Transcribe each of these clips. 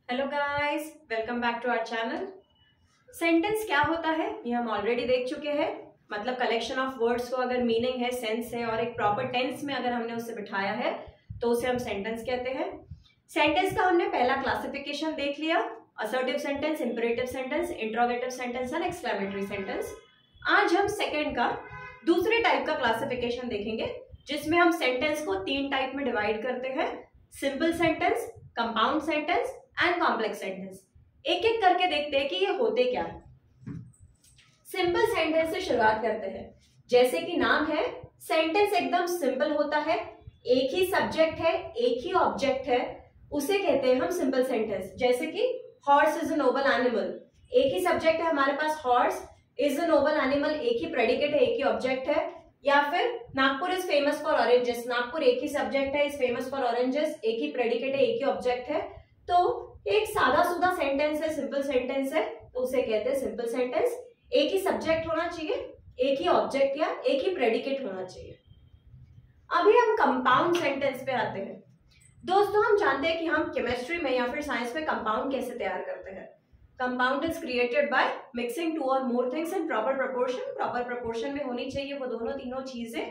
Hello guys, welcome back to our channel. Sentence क्या होता है ये हम ऑलरेडी देख चुके हैं। मतलब कलेक्शन ऑफ वर्ड्स को अगर मीनिंग है, सेंस है और एक प्रॉपर टेंस में अगर हमने उसे बिठाया है तो उसे हम सेंटेंस कहते हैं। सेंटेंस का हमने पहला क्लासिफिकेशन देख लिया, assertive sentence, imperative sentence, interrogative sentence and exclamatory sentence. आज हम सेकेंड का दूसरे टाइप का क्लासिफिकेशन देखेंगे जिसमें हम सेंटेंस को तीन टाइप में डिवाइड करते हैं, simple sentence, compound sentence and complex sentence. एक एक करके देखते हैं कि ये होते क्या है। सिंपल सेंटेंस से शुरुआत करते हैं। जैसे कि नाम है, सेंटेंस एकदम सिंपल होता है, एक ही सब्जेक्ट है, एक ही ऑब्जेक्ट है, उसे कहते हैं हम सिंपल सेंटेंस। जैसे कि horse is a noble animal, एक ही सब्जेक्ट है हमारे पास, horse is a noble animal, एक ही प्रेडिकेट है, एक ही ऑब्जेक्ट है। या फिर Nagpur is famous for oranges, Nagpur एक ही सब्जेक्ट है, इज फेमस फॉर ऑरेंजेस, एक ही प्रेडिकेट है, एक ही ऑब्जेक्ट है। तो एक सादा सुधा सेंटेंस है, सिंपल सेंटेंस है, तो उसे कहते हैं सिंपल सेंटेंस। एक ही सब्जेक्ट होना चाहिए, एक ही ऑब्जेक्ट या एक ही प्रेडिकेट होना चाहिए। अभी हम कंपाउंड सेंटेंस पे आते हैं। दोस्तों, हम जानते हैं कि हम केमिस्ट्री में या फिर साइंस में कंपाउंड कैसे तैयार करते हैं। Compound is created by mixing two or more things in proper proportion. Proper proportion में होनी चाहिए वो दोनों तीनों चीजें।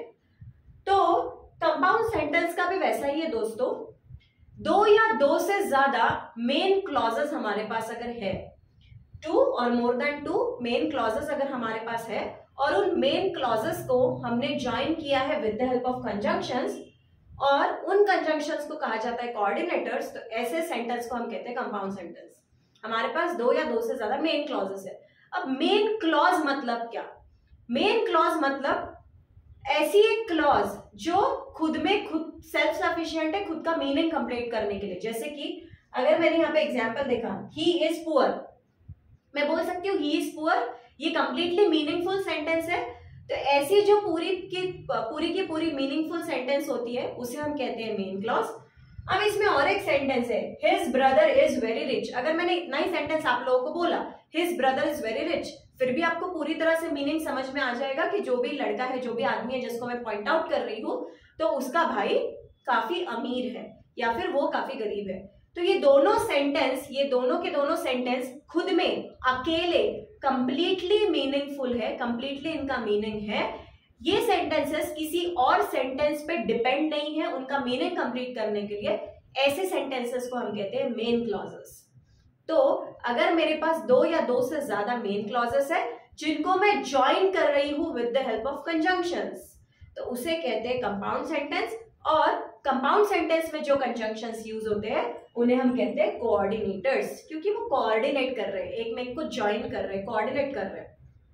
तो कंपाउंड सेंटेंस का भी वैसा ही है दोस्तों। दो या दो से ज्यादा मेन क्लॉजेस हमारे पास अगर है, two or more than two main clauses अगर हमारे पास है और उन मेन क्लॉजेस को हमने ज्वाइन किया है with the help of conjunctions और उन कंजंक्शंस को कहा जाता है कोऑर्डिनेटर्स, तो ऐसे सेंटेंस को हम कहते हैं कंपाउंड सेंटेंस। हमारे पास दो या दो से ज्यादा मेन क्लॉजेस है। अब मेन क्लॉज मतलब क्या? मेन क्लॉज मतलब ऐसी एक क्लॉज जो खुद में खुद सेल्फ सफिशिएंट है, खुद का मीनिंग कंप्लीट करने के लिए। जैसे कि अगर मैंने यहाँ पे एग्जांपल देखा, ही इज पुअर, मैं बोल सकती हूँ ही इज पुअर, ये कंप्लीटली मीनिंगफुल सेंटेंस है। तो ऐसी जो पूरी की पूरी मीनिंगफुल सेंटेंस होती है उसे हम कहते हैं मेन क्लॉज। अब इसमें और एक सेंटेंस है, his brother is very rich. अगर मैंने इतना ही सेंटेंस आप लोगों को बोला, his brother is very rich, फिर भी आपको पूरी तरह से मीनिंग समझ में आ जाएगा कि जो भी लड़का है, जो भी आदमी है जिसको मैं पॉइंट आउट कर रही हूँ, तो उसका भाई काफी अमीर है या फिर वो काफी गरीब है। तो ये दोनों सेंटेंस, ये दोनों के दोनों सेंटेंस खुद में अकेले कंप्लीटली मीनिंगफुल है, कंप्लीटली इनका मीनिंग है। ये सेंटेंसेस किसी और सेंटेंस पे डिपेंड नहीं है उनका मीनिंग कंप्लीट करने के लिए। ऐसे सेंटेंसेस को हम कहते हैं मेन क्लॉजेस। तो अगर मेरे पास दो या दो से ज्यादा मेन क्लॉजेस है जिनको मैं ज्वाइन कर रही हूं with the help of conjunctions, तो उसे कहते हैं कंपाउंड सेंटेंस। और कंपाउंड सेंटेंस में जो कंजंक्शंस यूज होते हैं उन्हें हम कहते हैं कोऑर्डिनेटर्स, क्योंकि वो कोऑर्डिनेट कर रहे हैं, एक में एक को ज्वाइन कर रहे हैं, कोऑर्डिनेट कर रहे हैं।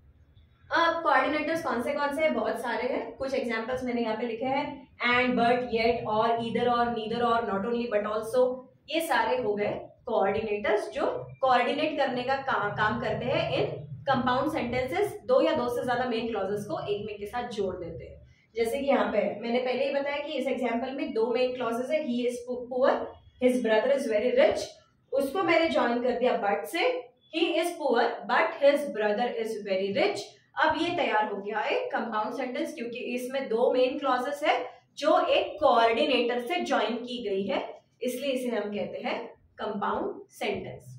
अब कोऑर्डिनेटर्स कौन से हैं? बहुत सारे हैं। कुछ एग्जांपल्स मैंने यहाँ पे लिखे हैं, and, but, yet, or, either or, neither nor, not only but also. ये सारे हो गए कोऑर्डिनेटर्स जो कोऑर्डिनेट करने का काम करते हैं इन कंपाउंड सेंटेंसेस। दो या दो से ज्यादा मेन क्लॉजेस को एक में के साथ जोड़ देते हैं। जैसे कि यहाँ पे मैंने पहले ही बताया कि इस एग्जांपल में दो मेन क्लॉजेस है, he is poor, his brother is very rich. उसको मैंने ज्वाइन कर दिया बट से, he is poor but his brother is very rich. अब ये तैयार हो गया एक कंपाउंड सेंटेंस, क्योंकि इसमें दो मेन क्लॉजेस है जो एक कोऑर्डिनेटर से ज्वाइन की गई है, इसलिए इसे हम कहते हैं कंपाउंड सेंटेंस।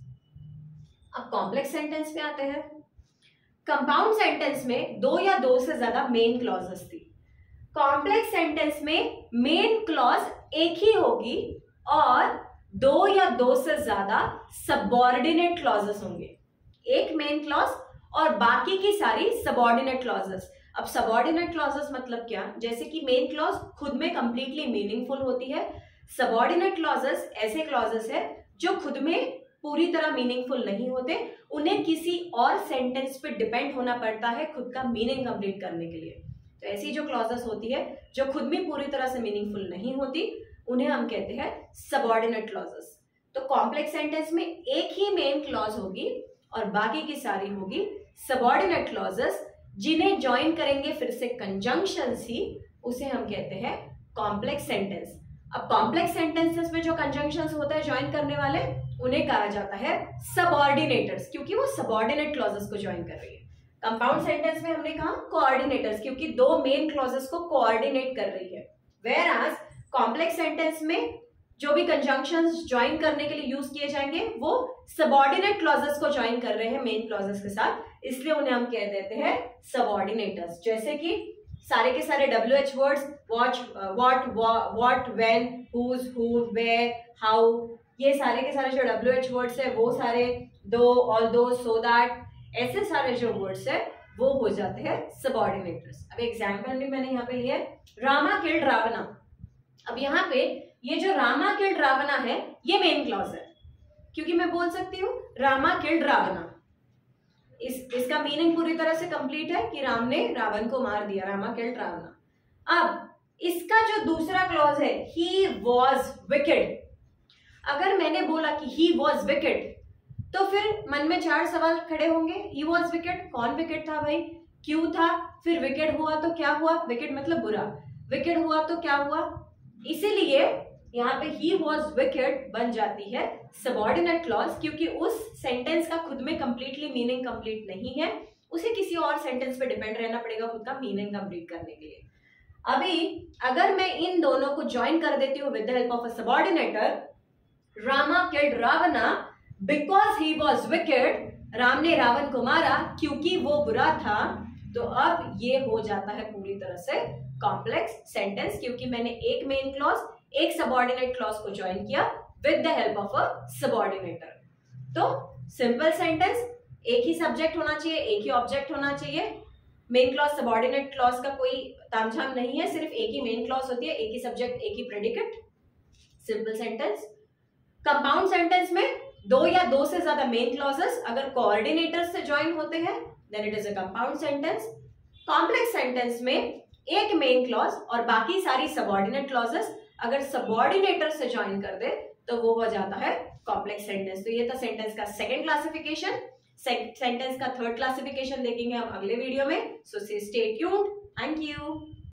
अब कॉम्प्लेक्स सेंटेंस पे आते हैं। कंपाउंड सेंटेंस में दो या दो से ज्यादा मेन क्लॉजेस थी। कॉम्प्लेक्स सेंटेंस में मेन क्लॉज एक ही होगी और दो या दो से ज्यादा सबऑर्डिनेट क्लॉजेस होंगे। एक मेन क्लॉज और बाकी की सारी सबऑर्डिनेट क्लॉजेस। अब सबऑर्डिनेट क्लॉजेस मतलब क्या? जैसे कि मेन क्लॉज खुद में कंप्लीटली मीनिंगफुल होती है, सबऑर्डिनेट क्लॉजेस ऐसे क्लॉजेस है जो खुद में पूरी तरह मीनिंगफुल नहीं होते, उन्हें किसी और सेंटेंस पे डिपेंड होना पड़ता है खुद का मीनिंग कंप्लीट करने के लिए। तो ऐसी जो क्लॉजेस होती है जो खुद में पूरी तरह से मीनिंगफुल नहीं होती, उन्हें हम कहते हैं सबऑर्डिनेट क्लॉजेस। तो कॉम्प्लेक्स सेंटेंस में एक ही मेन क्लॉज होगी और बाकी की सारी होगी सबऑर्डिनेट क्लॉजेस, जिन्हें ज्वाइन करेंगे फिर से कंजंक्शंस ही, उसे हम कहते हैं कॉम्प्लेक्स सेंटेंस। अब कॉम्प्लेक्स सेंटेंसेस में जो कंजंक्शंस होते हैं ज्वाइन करने वाले, उन्हें कहा जाता है सबऑर्डिनेटर्स, क्योंकि वो सबऑर्डिनेट क्लॉजेस को ज्वाइन कर रही है। कंपाउंड सेंटेंस में हमने कहा कोऑर्डिनेटर्स, क्योंकि दो मेन क्लॉजेस को कोऑर्डिनेट कर रही है। वेयर एज कॉम्प्लेक्स सेंटेंस में जो भी कंजंक्शंस ज्वाइन करने के लिए यूज किए जाएंगे वो सबऑर्डिनेट क्लॉजेस को ज्वाइन कर रहे हैं मेन क्लॉजेस के साथ, इसलिए उन्हें हम कह देते हैं सबऑर्डिनेटर्स। जैसे कि सारे के सारे WH words, what, when, whose, who, where, how, ये सारे के सारे जो WH वर्ड्स है वो सारे, दो, ऑल्दो, सो दैट, ऐसे सारे जो वर्ड्स है वो हो जाते हैं सबऑर्डिनेटर्स। अब एग्जाम्पल भी मैंने यहाँ पे लिया है, रामा किल्ड रावणा। अब यहाँ पे ये जो रामा किल्ड रावणा है ये मेन क्लॉज है, क्योंकि मैं बोल सकती हूँ रामा किल्ड रावणा। इसका मीनिंग पूरी तरह से कंप्लीट है कि राम ने रावण को मार दिया, रामा किल्ड रावणा। अब इसका जो दूसरा क्लॉज है, ही वॉज विकेड। अगर मैंने बोला कि ही वॉज विकेड तो फिर मन में 4 सवाल खड़े होंगे। ही वॉज विकेड, कौन विकेड था भाई, क्यों था, फिर विकेड हुआ तो क्या हुआ, विकेड मतलब बुरा, विकेड हुआ तो क्या हुआ। इसीलिए यहाँ पे ही वॉज विकेड बन जाती है सबऑर्डिनेट क्लॉज, क्योंकि उस सेंटेंस का खुद में कंप्लीटली मीनिंग कंप्लीट नहीं है, उसे किसी और सेंटेंस पे डिपेंड रहना पड़ेगा खुद का मीनिंग कंप्लीट करने के लिए। अभी अगर मैं इन दोनों को ज्वाइन कर देती हूँ with the help of a subordinator, Rama killed Ravana because he was wicked, Ram ने रावण को मारा क्योंकि वो बुरा था, तो अब ये हो जाता है पूरी तरह से कॉम्प्लेक्स सेंटेंस, क्योंकि मैंने एक मेन क्लॉज एक सबऑर्डिनेट क्लॉज को ज्वाइन किया with the help of a subordinator. तो सिंपल सेंटेंस, एक ही सब्जेक्ट होना चाहिए, एक ही ऑब्जेक्ट होना चाहिए, मेन क्लॉज सबऑर्डिनेट क्लॉज का कोई तामझाम नहीं है, सिर्फ एक ही मेन क्लॉज होती है, एक ही सब्जेक्ट एक ही predicate, simple sentence. Compound sentence में 2 या 2 से ज्यादा मेन क्लॉजेस अगर कोऑर्डिनेटर्स से ज्वाइन होते हैं then it is a compound sentence. Complex sentence में एक मेन क्लॉज और बाकी सारी सबऑर्डिनेट क्लॉजेस अगर सबऑर्डिनेटर से ज्वाइन कर दे तो वो हो जाता है कॉम्प्लेक्स सेंटेंस। तो ये था सेंटेंस का सेकंड क्लासिफिकेशन। सेंटेंस का थर्ड क्लासिफिकेशन देखेंगे हम अगले वीडियो में। So stay tuned. Thank you.